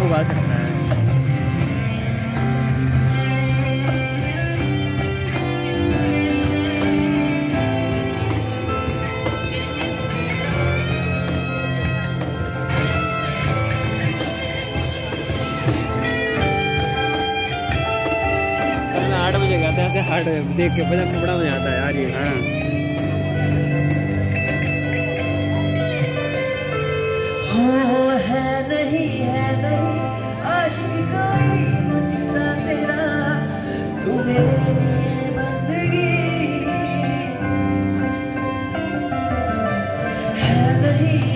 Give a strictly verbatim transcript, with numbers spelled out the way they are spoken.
उगा सकता है। आठ बजे गया था ऐसे हार्ट देख के बजट में बड़ा मजा आता है यार ये। हाँ हो है नहीं है नहीं आशिक कोई मुझसा तेरा, तू मेरे लिए बंदगी है नहीं